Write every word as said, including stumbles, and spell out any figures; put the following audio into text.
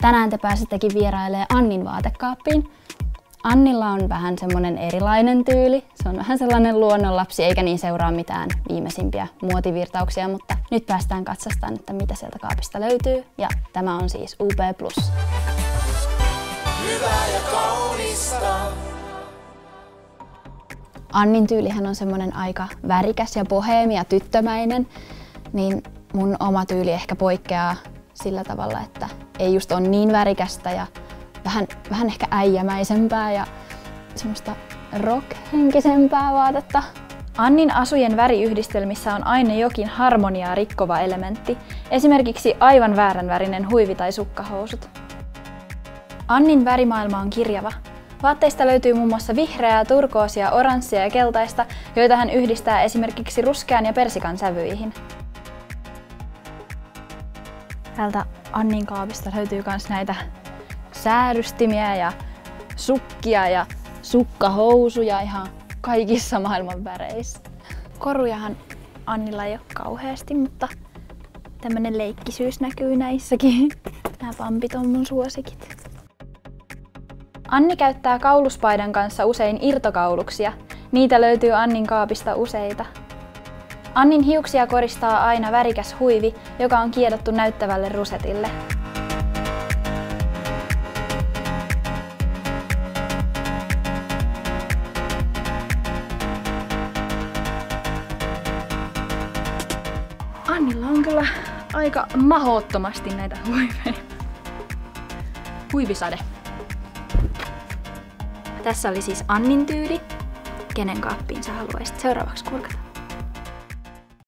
Tänään te pääsittekin vierailemaan Annin vaatekaappiin. Annilla on vähän semmonen erilainen tyyli. Se on vähän sellainen luonnonlapsi eikä niin seuraa mitään viimeisimpiä muotivirtauksia, mutta nyt päästään katsastamaan, että mitä sieltä kaapista löytyy. Ja tämä on siis U P Plus. Hyvää ja kaunista. Annin tyylihän on semmonen aika värikäs ja boheemi ja tyttömäinen, niin mun oma tyyli ehkä poikkeaa sillä tavalla, että ei just ole niin värikästä ja vähän, vähän ehkä äijämäisempää ja semmoista rock-henkisempää vaatetta. Annin asujen väriyhdistelmissä on aina jokin harmoniaa rikkova elementti, esimerkiksi aivan vääränvärinen huivi tai sukkahousut. Annin värimaailma on kirjava. Vaatteista löytyy muun muassa vihreää, turkoosia, oranssia ja keltaista, joita hän yhdistää esimerkiksi ruskean ja persikan sävyihin. Täältä Annin kaapista löytyy myös näitä säärystimiä ja sukkia ja sukkahousuja ihan kaikissa maailman väreissä. Korujahan Annilla ei ole kauheasti, mutta tämmönen leikkisyys näkyy näissäkin. Nämä pampit on mun suosikit. Anni käyttää kauluspaidan kanssa usein irtokauluksia. Niitä löytyy Annin kaapista useita. Annin hiuksia koristaa aina värikäs huivi, joka on kiedottu näyttävälle rusetille. Annilla on kyllä aika mahdottomasti näitä huiveja. Huivisade. Tässä oli siis Annin tyyli. Kenen kaappiin sä haluaisit seuraavaksi kurkata?